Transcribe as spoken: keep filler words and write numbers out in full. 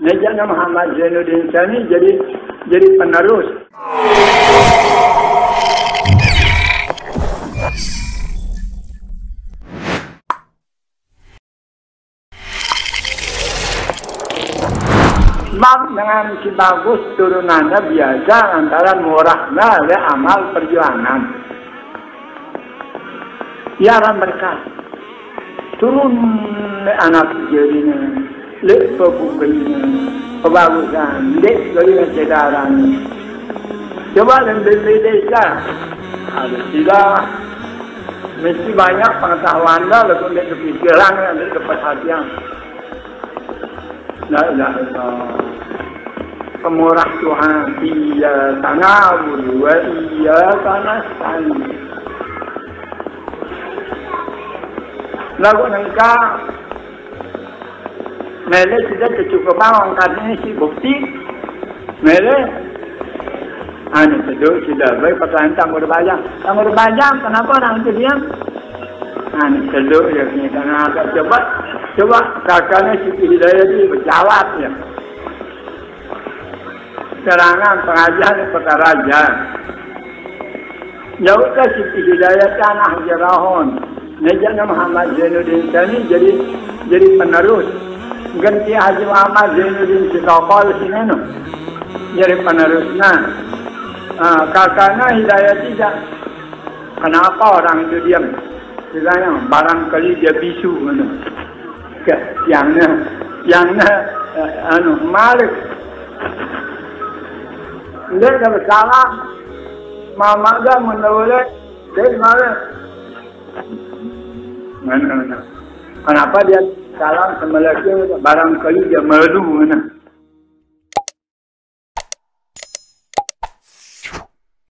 Mejanya Muhammad Zainuddin Sani jadi jadi penerus. Sebab dengan si bagus turunannya biasa antara murahnya le amal perjuangan. Biarlah mereka turun le anak jadinya, le pebukanya, kebagusan, le dari sedaran. Coba dan beli desa, ada tidak mesti banyak pengetahuan dah, lepas itu kepikiran, lepas itu perhatian. La ilaha illallah. Pemurah Tuhan, iya tanah wa iya tanah tani. Lagu nangka mele sudah kecukupan angkat ini si bukti mele anu sedih sudah baik pertanyaan tamu berbayang tamu berbayang kenapa orang itu diam anu sedih ya ini karena agak coba coba kakaknya Siti Hidayah itu berjawab ya serangan pengajian perkara aja jauhkah Siti Hidayah tanah Jerahon Mejanya Muhammad Zainuddin Sani jadi jadi penerus ganti Haji Muhammad Zainuddin Sitokol sini no jadi penerusnya uh, kakaknya Hidayah tidak kenapa orang itu diam katanya barangkali dia bisu no. Yangnya, yangnya, uh, anu Malik, dia dah bersalah, mama dah menolak, dia Malik, mana mana, kenapa dia salah sama lagi barangkali dia malu mana?